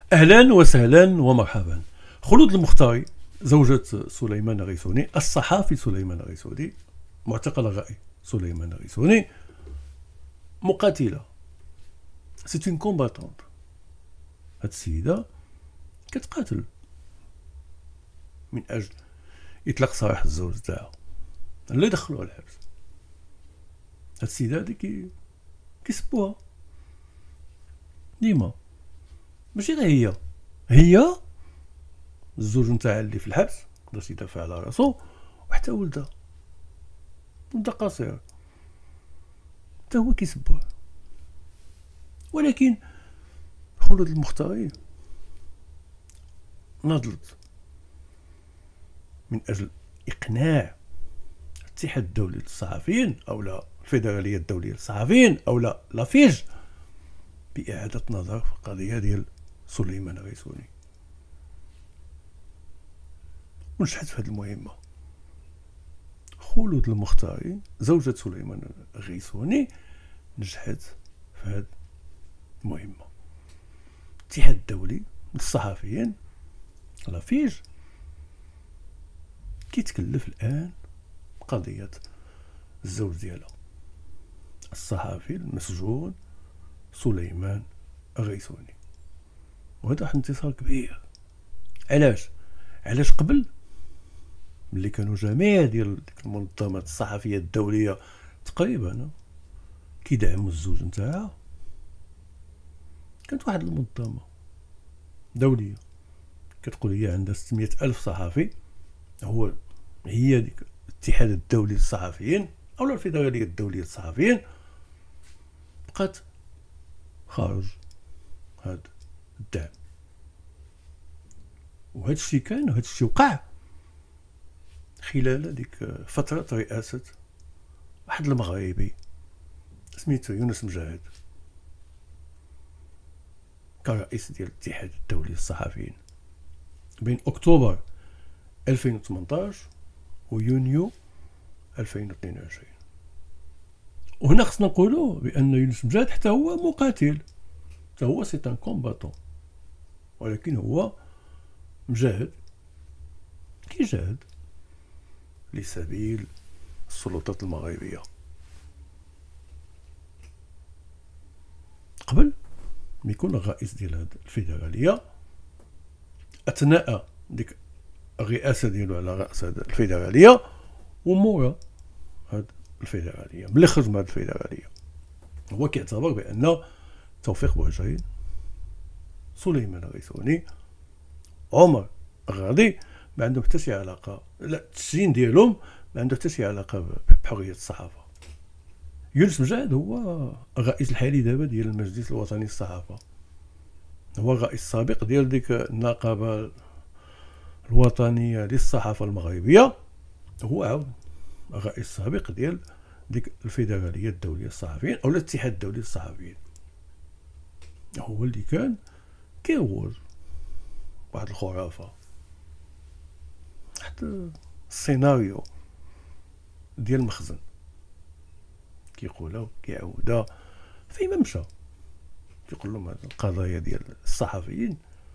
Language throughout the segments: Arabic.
أهلا وسهلا ومرحبا. خلود المختاري زوجة سليمان الريسوني، الصحافي سليمان الريسوني، معتقل الرأي سليمان الريسوني، مقاتلة، سيت اون كومباتونت. هاد السيدة كتقاتل من أجل إطلاق سراح الزوج تاعها اللي دخلوها الحبس. هاد السيدة هادي كيسبوها ديما، ماشي غير هي الزوج نتاعها اللي في الحبس مقدرش يدافع على راسو، وحتى ولدها قصير حتى هو كيسبوه. ولكن خلود المختاري نضلت من اجل اقناع الاتحاد الدولي للصحفيين او لا الفيدراليه الدوليه للصحفيين او لا لافيج باعاده نظر في القضيه ديال سليمان الريسوني، ونجحت في هذه المهمه. خلود المختاري زوجة سليمان الريسوني نجحت في هذه المهمه. الاتحاد الدولي للصحفيين لافيج كيتكلف الان بقضيه الزوج ديالها الصحفي المسجون سليمان الريسوني، وهذا واحد انتصار كبير. علاش قبل ملي كانوا جميع ديال المنظمات الصحفيه الدوليه تقريبا كيدعموا الزوج نتاعها، كانت واحد المنظمه دوليه كتقول هي عندها 600 ألف صحفي، هي ديك الاتحاد الدولي للصحفيين او الفيدراليه الدوليه للصحفيين، بقات خارج هذا الدعم. وهذا الشيء كان وهذا الشيء وقع خلال ديك فترة رئاسة واحد المغربي سميتو يونس مجاهد كرئيس ديال الاتحاد الدولي للصحفيين بين أكتوبر 2018 ويونيو 2022. وهنا خصنا نقولوا بأن يونس مجاهد حتى هو مقاتل، حتى هو سي ان كومباتون، ولكن هو مجاهد كيجاهد لسبيل السلطات المغربية. قبل ما يكون الرئيس ديال هاد الفيدرالية، أثناء ديك الرئاسة ديالو على رأس هاد الفيدرالية ومورا هاد الفيدرالية، ملي خرج من هاد الفيدرالية، هو كيعتبر بأن توفيق بوهجين، سليمان الريسوني، عمر الغادي ما عندهم حتى شي علاقه، لا التسجين ديالهم ما عنده حتى شي علاقه بحريه الصحافه. يونس مجاهد هو الرئيس الحالي دابا ديال المجلس الوطني للصحافه، هو الرئيس السابق ديال ديك النقابه الوطنيه للصحافه المغربيه، هو عاود الرئيس السابق ديال ديك الفيدراليه الدوليه للصحفيين او الاتحاد الدولي للصحفيين. هو اللي كان كيروج واحد الخرافه، واحد السيناريو ديال المخزن كيقولوا كيعاودها فيما مشى، كيقول لهم هاد القضايا ديال الصحفيين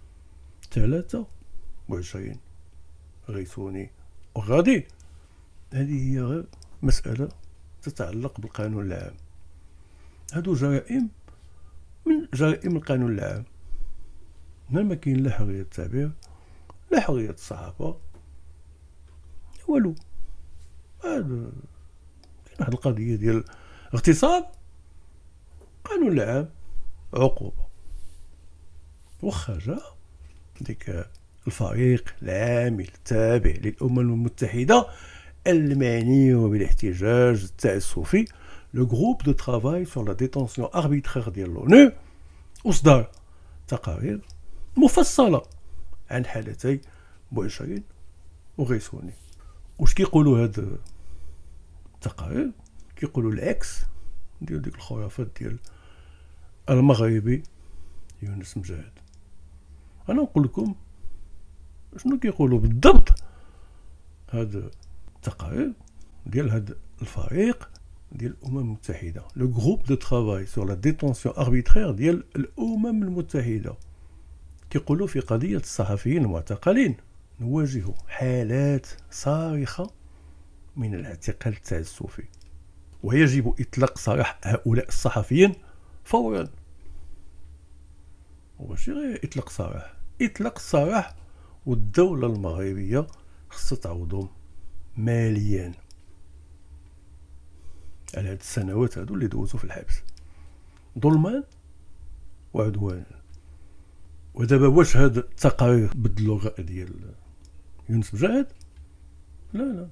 23 ريسوني وغادي، هذه هي غير مسألة تتعلق بالقانون العام. هادو جرائم من جرائم القانون العام، هنا ما كاين لا حرية التعبير لا حرية الصحافة والو. هذا كاين واحد القضية ديال اغتصاب، قانون العام عقوبة. واخا جا ديك الفريق العامل التابع للأمم المتحدة المعني بالاحتجاج التعسفي، لو جروب دو ترافاي سور لا ديتونسيون اربيترير ديال لونو، أصدر تقارير مفصلة عن حالتي بوهجين وغيسوني. واش كيقولوا هاد التقارير؟ كيقولوا العكس ديال ديك الخرافات ديال المغربي يونس مجاهد. انا نقول لكم شنو كيقولوا بالضبط هاد التقارير ديال هاد الفريق ديال الامم المتحده، لو جروب دو ترافاي سور لا ديتونسيون اربيترير ديال الامم المتحده. كيقولوا في قضية الصحفيين المعتقلين نواجه حالات صارخة من الاعتقال التعسفي، ويجب إطلاق سراح هؤلاء الصحفيين فورا. وماشي غير إطلاق سراح، إطلاق السراح، والدولة المغربية خصها تعوضهم ماليا على هاد السنوات هادو اللي دوزو في الحبس ظلما وعدوانا. ودابا واش هاد التقارير بدلوا الرأي ديال يونس مجاهد؟ لا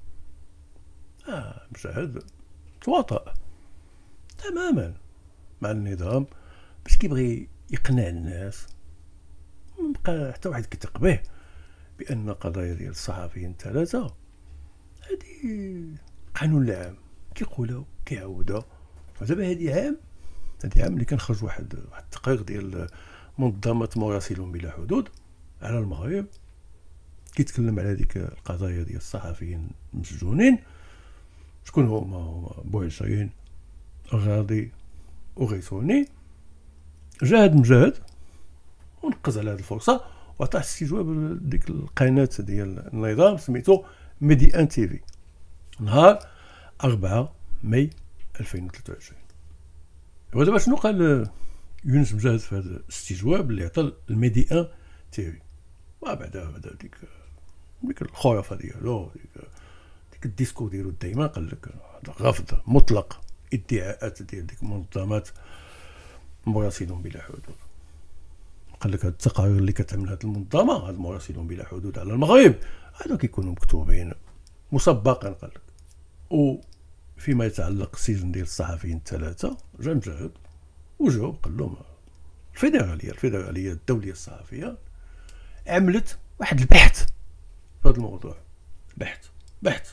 مجاهد تواطأ تماما مع النظام باش كيبغي يقنع الناس. مبقى حتى واحد كيثق به بان قضايا ديال الصحفيين الثلاثه هادي قانون العام كيقولها كيعاودها. ودابا هادي عام اللي كان خرج واحد التقرير ديال منظمه مراسلون بلا حدود على المغرب كيتكلم على ديك القضايا ديال الصحفيين المسجونين. شكون هما بوعشرين، غاضي وغيثوني. جاهد مجاهد ونقز على هذه الفرصه وعطاه استجواب ديك القناه ديال النظام سميتو ميدي ان تي في نهار 4 ماي 2023. ودابا شنو قال يونس مجاهد في هذا الاستجواب اللي عطى الميدي ان تي في؟ بعدا ديك الخرافه ديالو، ديك الديسكور ديالو دائما قال لك رفض مطلق ادعاءات ديال ديك منظمات مراسلون بلا حدود. قال لك هاد التقارير اللي كتعمل هاد المنظمه هاد مراسلون بلا حدود على المغرب هادو كيكونوا مكتوبين مسبقا. قال لك وفيما يتعلق السجن ديال الصحفيين الثلاثه جا مجاهد وجاوب قال لهم الفيدراليه الدوليه الصحفيه عملت واحد البحث في هذا الموضوع. بحث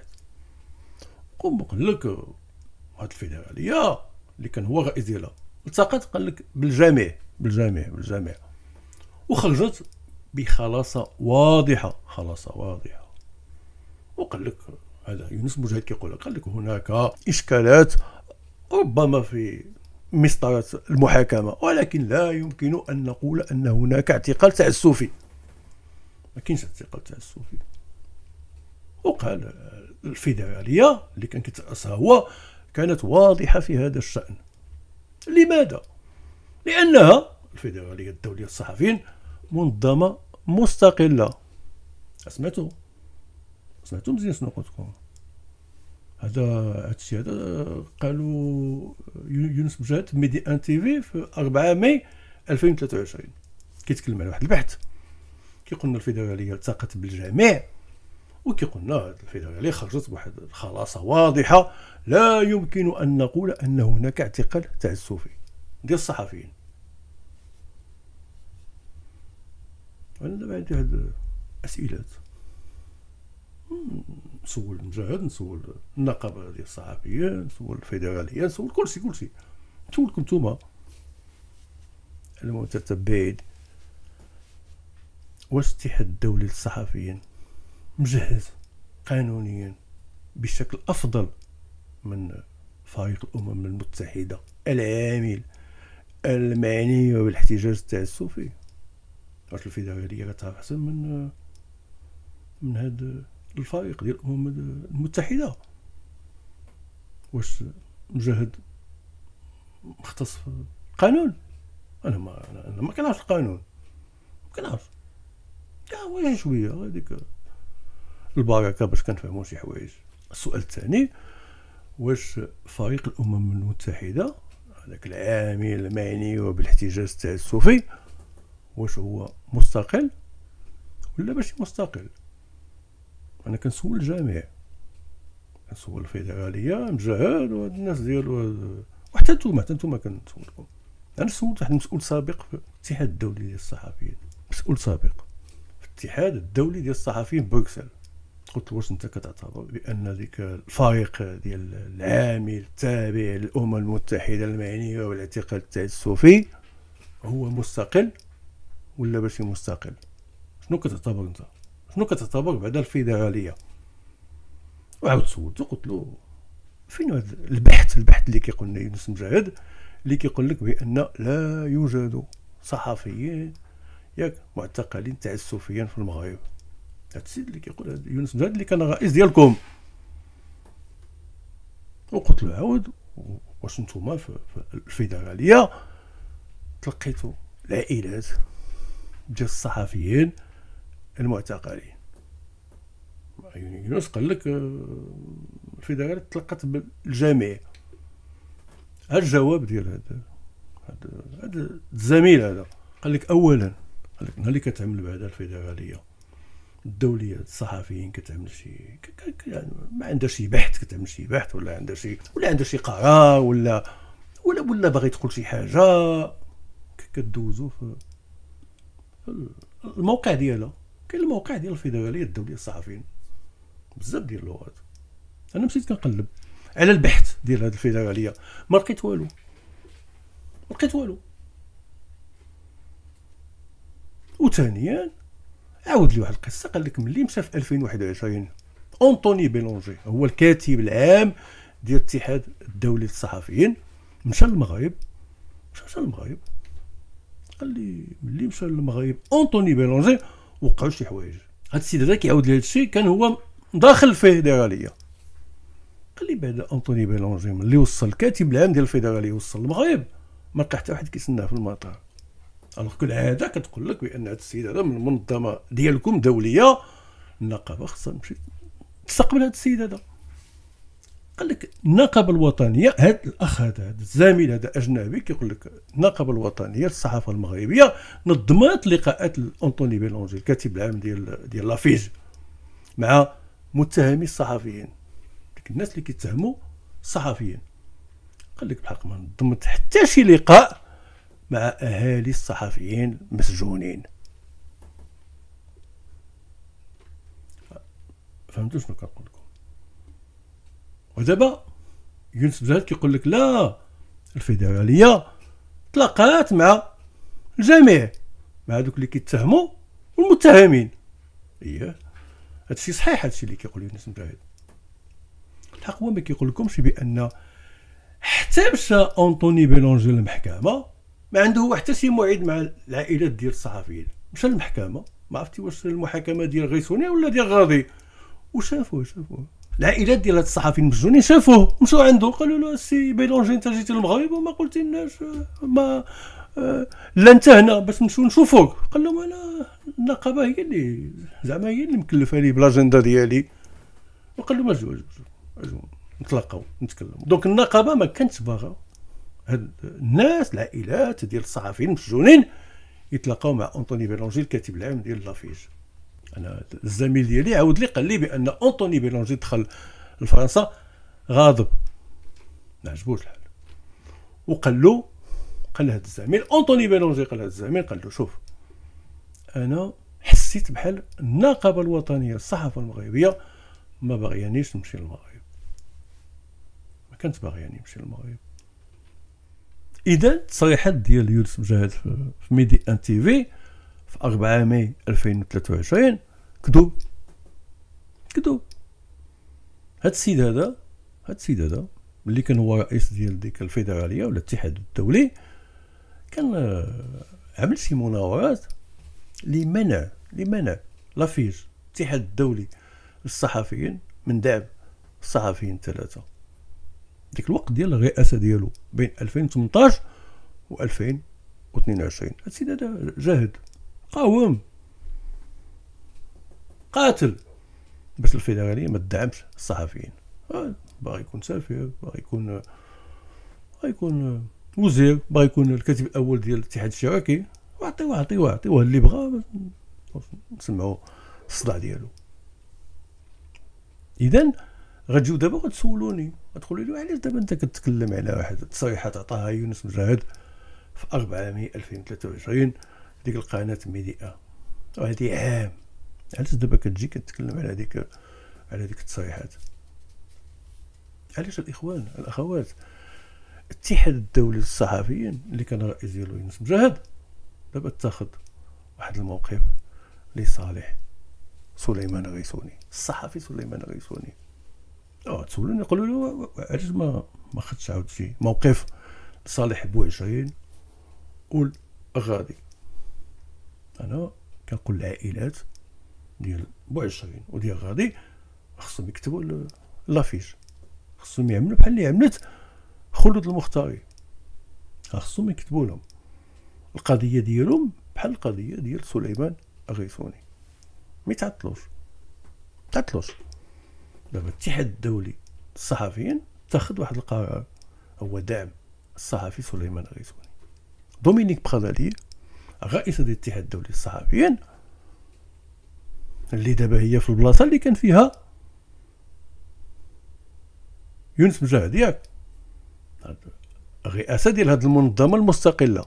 قوم قال لك هاد الفيدراليه اللي كان هو الرئيس ديالها التقت قال لك بالجميع وخرجت بخلاصه واضحه وقال لك هذا يونس مجاهد كيقول قال لك هناك اشكالات ربما في مسطره المحاكمه، ولكن لا يمكن ان نقول ان هناك اعتقال تعسفي. ما كاينش اعتقال تعسفي. وقال الفيدراليه اللي كان كيترأسها هو كانت واضحه في هذا الشأن. لماذا؟ لانها الفيدراليه الدوليه للصحفيين منظمه مستقله. سمعتوا مزيان شنو قلت لكم؟ هادشي هذا قالوا يونس مجاهد ميدي ان تي في 4 ماي 2023 كيتكلم على واحد البحث. كيقولنا الفيدراليه التقت بالجميع وكيقولنا الفيدراليه خرجت بواحد الخلاصه واضحه لا يمكن ان نقول ان هناك اعتقال تعسفي ديال الصحفيين. انا دابا عندي واحد اسئلات نسول مجاهد، نسول النقابه ديال الصحفيين، نسول الفيدراليه، نسول كلشي نسولكم نتوما المتتبعين. واش الاتحاد الدولي للصحفيين مجهز قانونيا بشكل افضل من فريق الامم المتحده العامل المعني بالاحتجاج التعسفي؟ واش الفيدراليه كتعرف احسن من هذا الفريق ديال الامم المتحده؟ واش مجاهد مختص في القانون؟ انا ما كنعرفش القانون، ما كنعرفش واجي شويه هذيك البركه باش كنفهموا شي حوايج. السؤال الثاني، واش فريق الامم المتحده هذاك العامل المعني بالاحتجاج التعسفي واش هو مستقل ولا ماشي مستقل؟ انا كنسول الجميع، كنسول الفيدراليه مجاهد وهاد الناس ديالو وحتى نتوما كنسولكم. انا سولت واحد المسؤول سابق في الاتحاد الدولي ديال الصحفيين، مسؤول سابق في الاتحاد الدولي ديال الصحفيين بروكسل، قلت له واش انت كتعتبر بان ديك الفريق ديال العامل التابع للامم المتحده المعنيه بالاعتقال التعسفي هو مستقل ولا ماشي مستقل؟ شنو كتعتبر انت؟ شنو كتعتبر بعد الفيدراليه؟ وعاود سولته قلت له فين هذا البحث اللي كيقول لنا يونس مجاهد اللي كيقول لك بان لا يوجد صحفيين ياك معتقلين تعسفيا في المغرب. هاد السيد اللي كيقول هاد يونس مجاهد اللي كان رئيس ديالكم. وقلت له عاود واش نتوما في الفيدراليه تلقيتوا العائلات ديال الصحفيين المعتقلين؟ يونس قال لك الفيدراليه تلقت بالجميع. هاد الجواب ديال هذا الزميل هذا قال لك اولا، قال لك نهار اللي كتعمل بعدا الفيدراليه الدوليه الصحفيين كتعمل شي يعني ما عندها شي بحث، كتعمل شي بحث ولا عندها شي قرار ولا باغي تقول شي حاجه كدوزو في الموقع ديالها. كاين الموقع ديال الفيدراليه الدوليه الصحفيين بزاف ديال اللغات. انا مشيت كنقلب على البحث ديال هذه الفيدراليه ما لقيت والو، وثانيا عاود لي واحد القصه. قال لك ملي مشى في 2021 أنطوني بيلونجي هو الكاتب العام ديال الاتحاد الدولي للصحفيين، مشى للمغرب. قال لي ملي مشى للمغرب أنطوني بيلونجي وقعوا شي حوايج. هاد السيد هذا كيعاود لي هاد الشيء كان هو داخل الفيدراليه. قال لي بعد أنطوني بيلونجي ملي وصل الكاتب العام ديال الفيدراليه وصل للمغرب ما لقى حتى واحد كيسناه في المطار. الوغ كل عاده كتقول لك بان هذا السيد هذا من المنظمه ديالكم دوليه، النقابه خصها تمشي تستقبل هذا السيد هذا. قال لك النقابه الوطنيه، هذا الاخ هذا الزميل هذا اجنبي كيقول لك النقابه الوطنيه للصحافه المغربيه نظمت لقاءات لأنطوني بيلونجي الكاتب العام ديال لافيج مع متهمي الصحفيين، ديك الناس اللي كيتهموا الصحفيين. قال لك بحق ما نظمت حتى شي لقاء مع اهالي الصحفيين مسجونين. فهمتوا شنو كنقول لكم؟ ودابا يونس مجاهد كيقول لك لا، الفيدراليه تلاقات مع الجميع، مع دوك اللي كيتهموا والمتهمين. اييه هادشي صحيح، هادشي اللي كيقول يونس مجاهد. الحق هو ما كيقول لكمش بان حتى مشى أنطوني بيلونجي للمحكمه ما عنده هو حتى شي موعد مع العائلات ديال الصحفيين. مشى للمحكمه، ما عرفتي واش المحاكمه ديال غيسوني ولا ديال غاضي، وشافوه العائلات ديال هاد الصحفيين المسجونين شافوه، مشاو عنده قالوا له السي بيلونجي انت جيتي للمغرب وما قلتي لناش ما لا انت هنا باش نمشيو نشوفوك. قال لهم انا النقابه هي اللي زعما هي اللي مكلفه لي بالاجنده ديالي. وقال لهم اجوا نتلاقاو نتكلموا. دونك النقابه ما كانتش باغا هاد الناس العائلات ديال الصحفيين المسجونين يتلاقاو مع أنطوني بيلونجي الكاتب العام ديال لافيج. انا الزميل ديالي عاود لي قال لي بان أنطوني بيلونجي دخل لفرنسا غاضب، ما عجبوش الحال، وقال لهذا الزميل أنطوني بيلونجي قال له شوف انا حسيت بحال النقابه الوطنيه للصحافه المغربيه ما باغيانيش نمشي للمغرب، ما كانت باغياني نمشي للمغرب. اذا التصريحات ديال يونس مجاهد في ميدي ان تي في 4 ماي 2023 كذوب. هاد السيد هذا ملي كان هو رئيس ديال ديك الفيدراليه ولا الاتحاد الدولي كان عمل شي مناورات لمنع لافيج الاتحاد الدولي للصحفيين من دعم الصحفيين 3 ديك الوقت ديال الرئاسه ديالو بين 2018 و 2022. هاد السيد هذا جاهد، قاوم، قاتل باش الفيدراليه ما تدعمش الصحفيين. باغي يكون سفير، باغي يكون وزير، باغي يكون الكاتب الاول ديال الاتحاد الاشتراكي، وعطيوه اللي بغا نسمعوا الصداع ديالو. اذا غتجيو دابا غتسولوني غتقولوا لي علاش دابا انت كتكلم على واحد التصريحات عطاها يونس مجاهد في 4 ماي 2023 ديك القناه ميديا وهذه عام، علاش دابا كتجي كتكلم على ديك التصريحات؟ علاش الاخوات الاتحاد الدولي للصحفيين اللي كان رئيس ديالو يونس مجاهد دابا اتخذ واحد الموقف لصالح سليمان الغيسوني، الصحفي سليمان الغيسوني. تسولوني يقولوا له علاش ما خدش عاود شي موقف لصالح بوعشرين والغادي. انا كنقول للعائلات ديال بوعشرين وديال غادي خصهم يكتبوا لافيش، خصهم يعملوا بحال اللي عملت خلود المختاري، خصهم يكتبوا لهم القضيه ديالهم بحال القضيه ديال سليمان الغيسوني. ما يتعطلوش دابا الاتحاد الدولي للصحفيين اتخذ واحد القرار، هو دعم الصحفي سليمان الغيسوني. دومينيك بخادالي رئيس الاتحاد الدولي للصحفيين، اللي دابا هي في البلاصه اللي كان فيها يونس مجاهد، ياك الرئاسه ديال هذه المنظمه المستقله،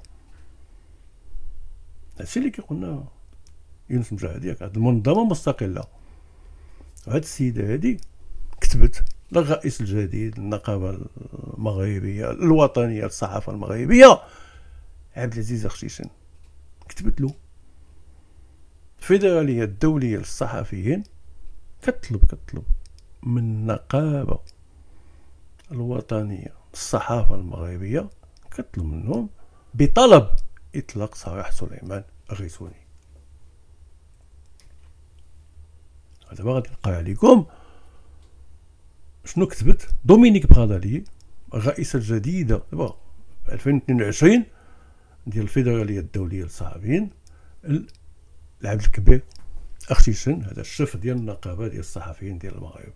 هادشي اللي كيقولنا يونس مجاهد، ياك هذه المنظمه مستقله. وهاد السيده هادي كتبت للرئيس الجديد للنقابه المغربيه الوطنيه للصحافه المغربيه عبد العزيز خشيشن، كتبت له الفيدراليه الدوليه للصحفيين كتطلب من النقابه الوطنيه للصحافه المغربيه، كتطلب منهم بطلب اطلاق سراح سليمان الغيسوني. دابا غادي نقرا عليكم شنو كتبت دومينيك بخادالي الرئيسه الجديده دابا 2022 ديال الفيدراليه الدوليه للصحفيين العبد الكبير خشيشن، هذا الشيف ديال النقابه ديال الصحفيين ديال المغرب.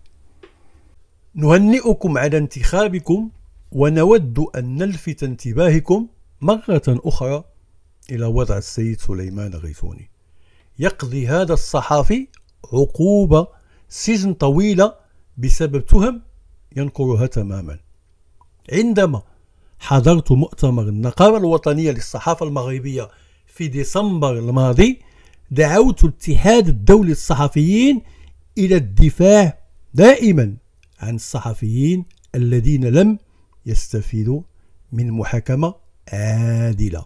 نهنئكم على انتخابكم، ونود ان نلفت انتباهكم مره اخرى الى وضع السيد سليمان الغيسوني. يقضي هذا الصحافي عقوبه سجن طويله بسبب تهم ينكرها تماما. عندما حضرت مؤتمر النقابة الوطنية للصحافة المغربية في ديسمبر الماضي، دعوت الاتحاد الدولي للصحفيين إلى الدفاع دائما عن الصحفيين الذين لم يستفيدوا من محاكمة عادلة،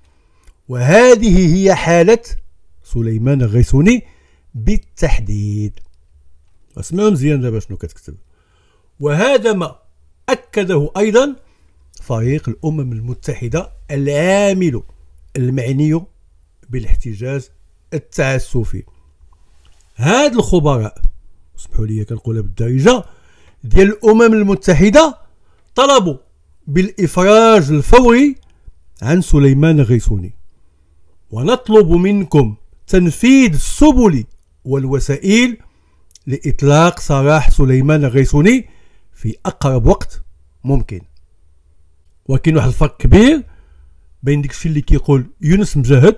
وهذه هي حالة سليمان الغيسوني بالتحديد. اسمعوا مزيان دابا شنو كتكتب. وهذا ما أكده أيضا فريق الأمم المتحدة العامل المعني بالاحتجاز التعسفي. هاد الخبراء، اسمحوا لي كنقولها بالدارجة، ديال الأمم المتحدة طلبوا بالإفراج الفوري عن سليمان الغيسوني، ونطلب منكم تنفيذ السبل والوسائل لإطلاق سراح سليمان الغيسوني في أقرب وقت ممكن. وكاين واحد الفرق كبير بين داكشي اللي كيقول يونس مجاهد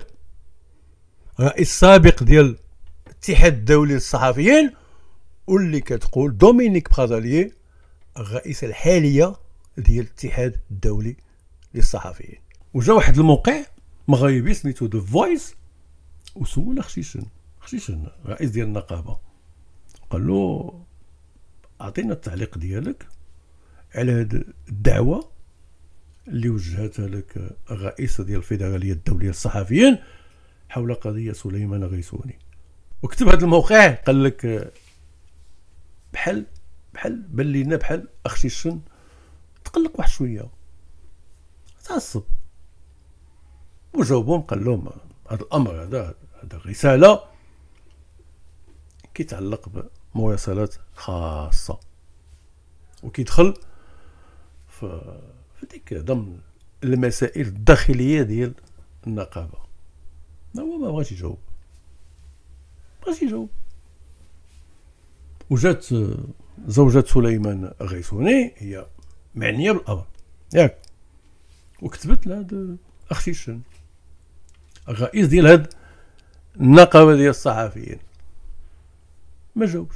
رئيس سابق ديال الاتحاد الدولي للصحفيين، واللي كتقول دومينيك بخادالي الرئيسه الحاليه ديال الاتحاد الدولي للصحفيين. وجا واحد الموقع مغربي سميتو دو فويس وسول خشيشن رئيس ديال النقابه، قال له اعطينا التعليق ديالك على هذه الدعوه اللي وجهتها لك الرئيسه ديال الفيدراليه الدوليه للصحفيين حول قضيه سليمان الغيسوني. وكتب هذا الموقع قال لك بحال بان لينا بحال خشيشن تقلق واحد شويه، تعصب، وجاوبهم قال لهم هذا الامر هذا الرساله كيتعلق بمواصلات خاصه وكيدخل في ديك ضمن المسائل الداخليه ديال النقابه. هو ما بغاش يجاوب، وجات زوجة سليمان الغيسوني هي معنيه بالامر، ياك، وكتبت لهذا خشيشن الرئيس ديال هاد النقابه ديال الصحفيين، ما جاوبش،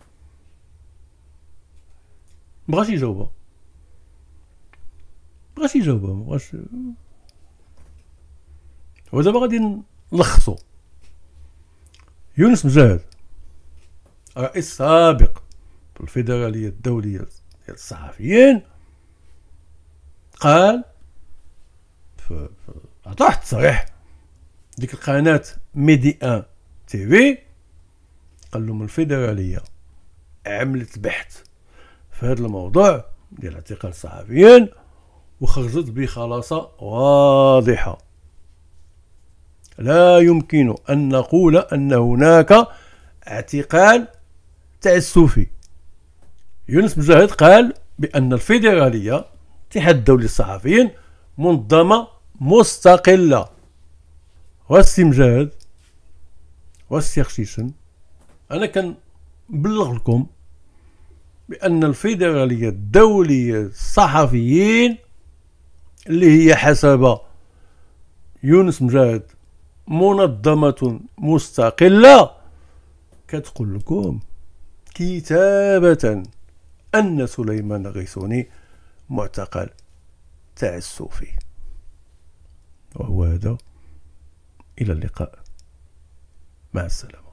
مبغاش يجاوبها، ودابا غادي نلخصو. يونس مجاهد رئيس سابق في الفيدراليه الدوليه ديال الصحفيين قال عطى واحد التصريح ديك القناه ميدي ان تي في، قال لهم الفيدراليه عملت بحث في هذا الموضوع ديال اعتقال الصحفيين وخرجت بخلاصه واضحه. لا يمكن أن نقول أن هناك اعتقال تعسفي. يونس مجاهد قال بأن الفيدرالية، الاتحاد الدولي للصحفيين، منظمة مستقلة. والسي مجاهد والسي خشيشن، أنا كنبلغ لكم بأن الفيدرالية الدولية للصحفيين اللي هي حسب يونس مجاهد منظمة مستقلة كتقول لكم كتابة أن سليمان غيسوني معتقل تعسفي. وهو هذا، إلى اللقاء، مع السلامة.